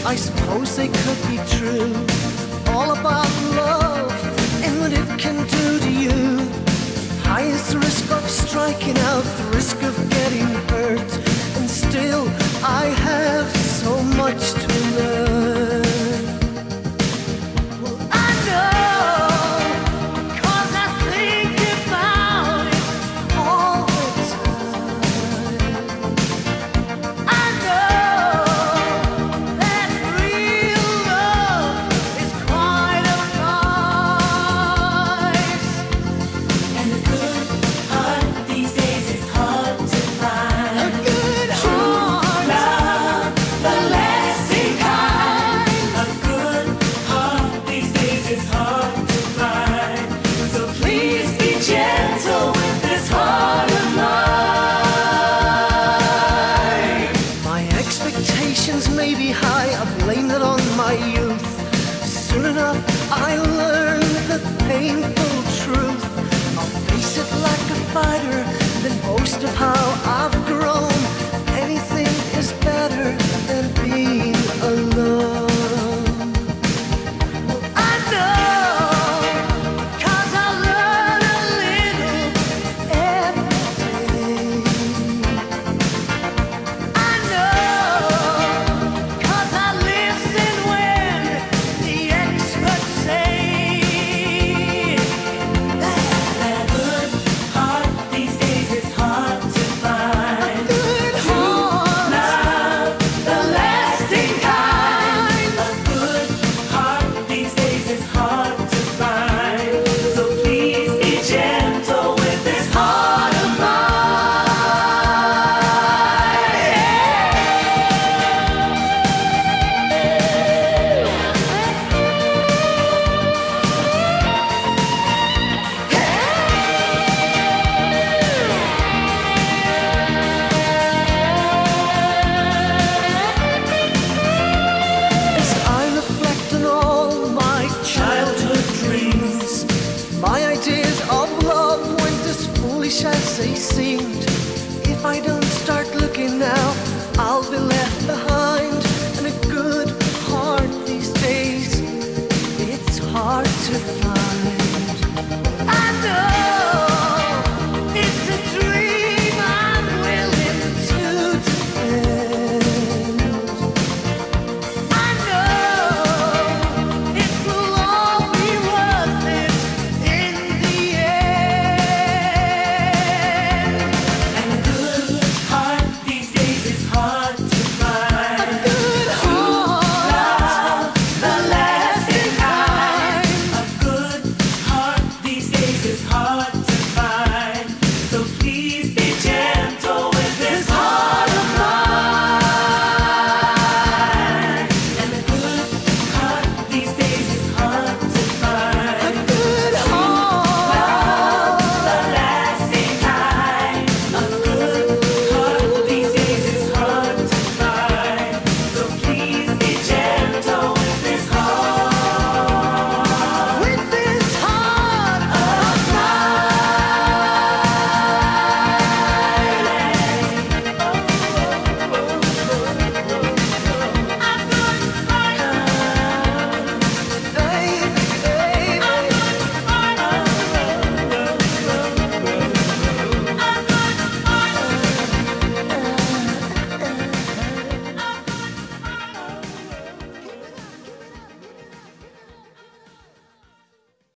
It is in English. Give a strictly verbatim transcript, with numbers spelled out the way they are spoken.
I suppose they could be true. All about love and what it can do to you. High is the risk of striking out, the risk of getting hurt, and still I have so much to learn. Well, I know, 'cause I think about it all the time. I know that real love is quite a price. And a good heart these days is hard to find. A good heart, Love, the lasting kind. A good heart these days is hard to find. So please be gentle with this heart of mine. my expectations may be high, I've blamed it on my youth. Soon enough I learned the painful truth. I'll face it like a fighter, then boast of how I've grown. Anything is better than being alone. Well, I know, 'cause I learn a little every day. I know, 'cause I listen when the experts say that A good heart these days is hard to find. good heart, Love, the lasting kind. A good heart these days is hard to find. So please be gentle with this heart of as I reflect on all my childhood dreams, my ideas of love weren't as foolish as they seemed.